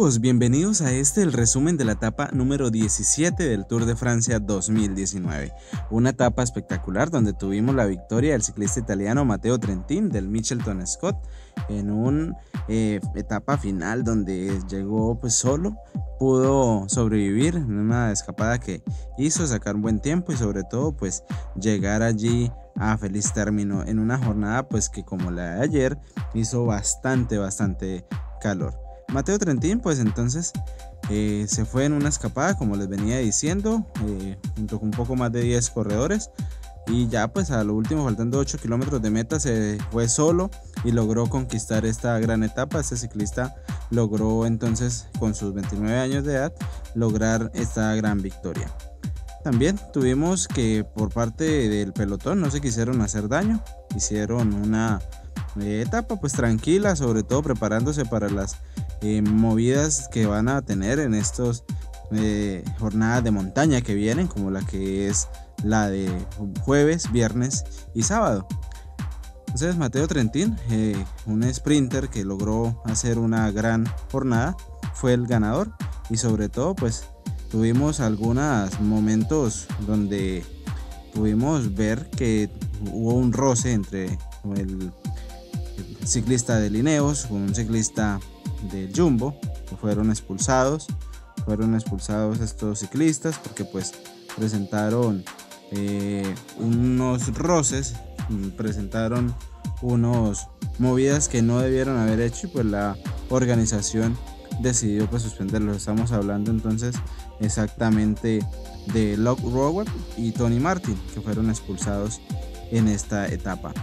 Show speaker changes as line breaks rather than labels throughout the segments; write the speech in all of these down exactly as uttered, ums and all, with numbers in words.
Amigos, bienvenidos a este el resumen de la etapa número diecisiete del Tour de Francia dos mil diecinueve. Una etapa espectacular donde tuvimos la victoria del ciclista italiano Matteo Trentin del Mitchelton Scott en una eh, etapa final donde llegó pues solo, pudo sobrevivir en una escapada que hizo, sacar un buen tiempo y sobre todo pues llegar allí a feliz término en una jornada pues que como la de ayer hizo bastante bastante calor. Matteo Trentin pues entonces eh, se fue en una escapada como les venía diciendo, eh, junto con un poco más de diez corredores, y ya pues a lo último, faltando ocho kilómetros de meta, se fue solo y logró conquistar esta gran etapa. Este ciclista logró entonces con sus veintinueve años de edad lograr esta gran victoria. También tuvimos que por parte del pelotón no se quisieron hacer daño, hicieron una eh, etapa pues tranquila, sobre todo preparándose para las eh, movidas que van a tener en estos eh, jornadas de montaña que vienen, como la que es la de jueves, viernes y sábado. Entonces Matteo Trentin, eh, un sprinter que logró hacer una gran jornada, fue el ganador, y sobre todo pues tuvimos algunos momentos donde pudimos ver que hubo un roce entre el, el ciclista de Ineos con un ciclista del Jumbo, que fueron expulsados, fueron expulsados estos ciclistas porque pues presentaron eh, unos roces, presentaron unos movidas que no debieron haber hecho y pues la organización decidió pues suspenderlos. Estamos hablando entonces exactamente de Luke Rowe y Tony Martin, que fueron expulsados en esta etapa.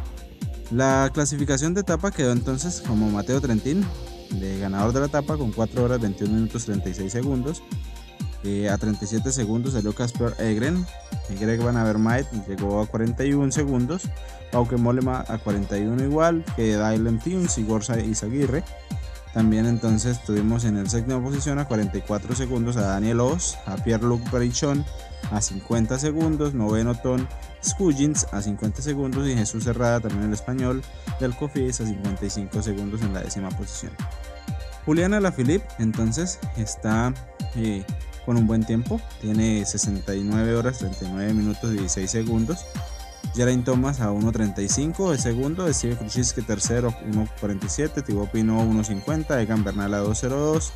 La clasificación de etapa quedó entonces como Matteo Trentin, de ganador de la etapa, con cuatro horas veintiún minutos treinta y seis segundos. Eh, a treinta y siete segundos salió Casper Egren. Greg Van Avermaet llegó a cuarenta y uno segundos. Bauke Mollema a cuarenta y uno igual que Dylan Teuns y Gorka Izagirre. También entonces tuvimos en el séptimo posición a cuarenta y cuatro segundos a Daniel Oss, a Pierre-Luc Perichon a cincuenta segundos, noveno Tom Scoggins a cincuenta segundos y Jesús Herrada, también el español del Cofidis, a cincuenta y cinco segundos en la décima posición. Julian Alaphilippe entonces está eh, con un buen tiempo, tiene sesenta y nueve horas treinta y nueve minutos y dieciséis segundos. Geraint Thomas a uno treinta y cinco de segundo, Steve Kruczynski tercero uno cuarenta y siete, Thibaut Pinot uno cincuenta, Egan Bernal a dos cero dos,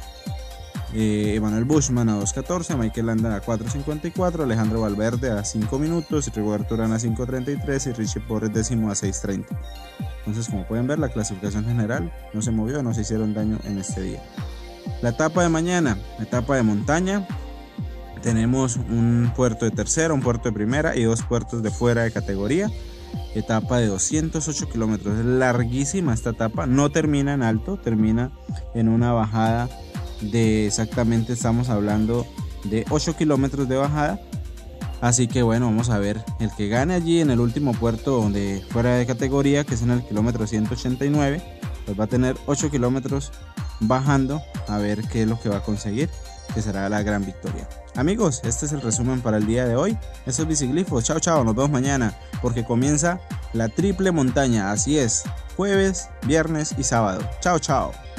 eh, Emmanuel Bushman a dos catorce, Michael Landa a cuatro cincuenta y cuatro, Alejandro Valverde a cinco minutos, Rigoberto Urán a cinco treinta y tres y Richie Portes décimo a seis treinta. Entonces, como pueden ver, la clasificación general no se movió, no se hicieron daño en este día. La etapa de mañana, etapa de montaña. Tenemos un puerto de tercera, un puerto de primera y dos puertos de fuera de categoría. Etapa de doscientos ocho kilómetros, es larguísima esta etapa, no termina en alto, termina en una bajada de exactamente, estamos hablando de ocho kilómetros de bajada. Así que bueno, vamos a ver el que gane allí en el último puerto de fuera de categoría, que es en el kilómetro ciento ochenta y nueve, pues va a tener ocho kilómetros bajando, a ver qué es lo que va a conseguir, que será la gran victoria. Amigos, este es el resumen para el día de hoy. Eso es Biciglifos. Chao, chao. Nos vemos mañana porque comienza la triple montaña. Así es, jueves, viernes y sábado. Chao, chao.